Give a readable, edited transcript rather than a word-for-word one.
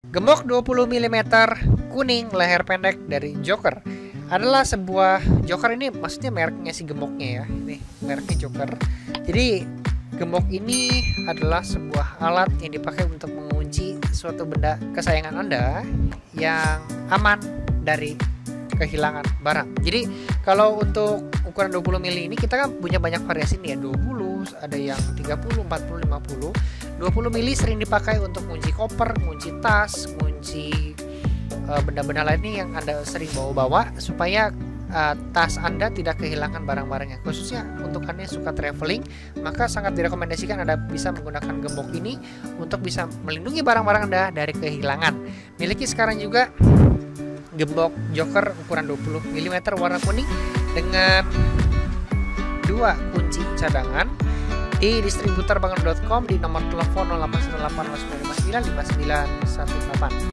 Gembok 20 mm kuning leher pendek dari Joker adalah sebuah Joker ini maksudnya mereknya si gemboknya ya. Ini mereknya Joker. Jadi gembok ini adalah sebuah alat yang dipakai untuk mengunci suatu benda kesayangan Anda yang aman dari kehilangan barang. Jadi kalau untuk ukuran 20 mili ini kita kan punya banyak variasi nih ya, 20, ada yang 30, 40, 50. 20 mili sering dipakai untuk mengunci koper, mengunci tas, mengunci benda-benda lainnya yang Anda sering bawa-bawa supaya tas Anda tidak kehilangan barang-barangnya. Khususnya untuk Anda yang suka traveling, maka sangat direkomendasikan Anda bisa menggunakan gembok ini untuk bisa melindungi barang-barang Anda dari kehilangan. Miliki sekarang juga gembok Joker ukuran 20 mm warna kuning dengan 2 kunci cadangan di distributor bangun.com di nomor telepon 0818 59 5918.